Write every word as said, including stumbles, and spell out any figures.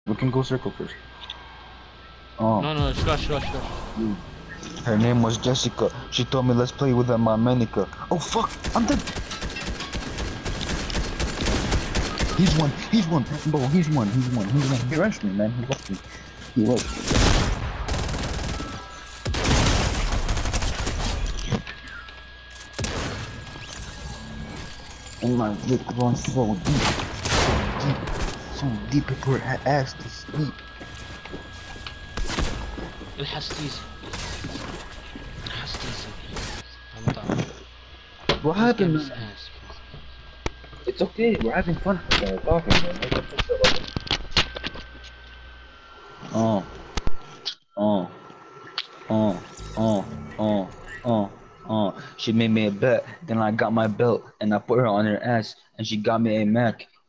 We can go circle first. Oh. No, no, shush, shush, shush. Her name was Jessica. She told me let's play with that Manica. Oh fuck! I'm dead. He's one. He's one. Bro, he's one. He's one. He's one. He rushed me, man. He rushed me. He rushed me. And my dick runs so deep, so deep, so deep it put her ass to sleep. الحستيزي الحستيزي فهمت. What happened? This game is ass. It's okay. We're having fun. We're talking, man. Oh, oh, oh, oh, oh, oh, oh. She made me a bet. Then I got my belt and I put her on her ass, and she got me a Mac.